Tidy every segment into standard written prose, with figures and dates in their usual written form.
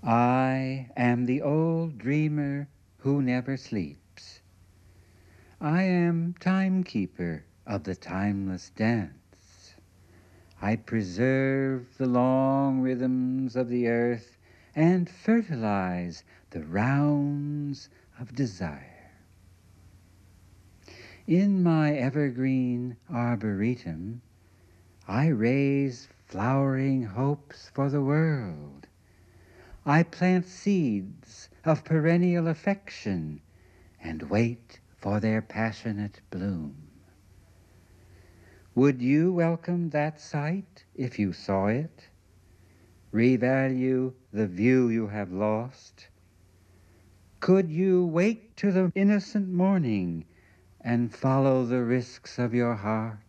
I am the old dreamer who never sleeps. I am timekeeper of the timeless dance. I preserve the long rhythms of the earth and fertilize the rounds of desire. In my evergreen arboretum, I raise flowering hopes for the world. I plant seeds of perennial affection and wait for their passionate bloom. Would you welcome that sight if you saw it? Revalue the view you have lost? Could you wake to the innocent morning and follow the risks of your heart?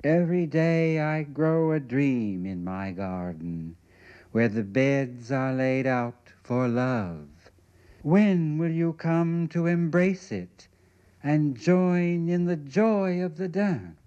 Every day I grow a dream in my garden, where the beds are laid out for love. When will you come to embrace it and join in the joy of the dance?